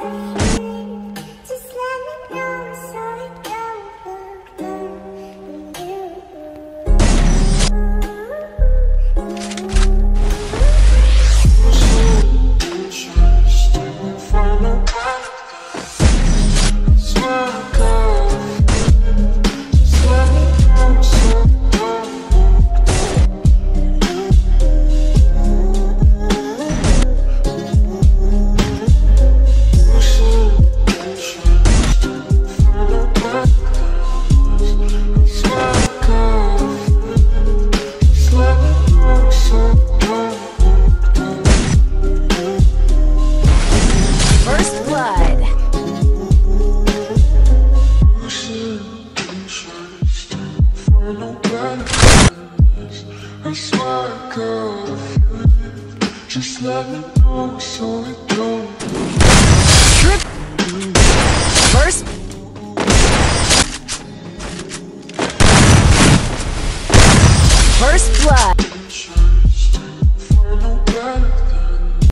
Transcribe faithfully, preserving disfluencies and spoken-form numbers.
I swear I could. Just let me know so it don't. Trip. First. First blood.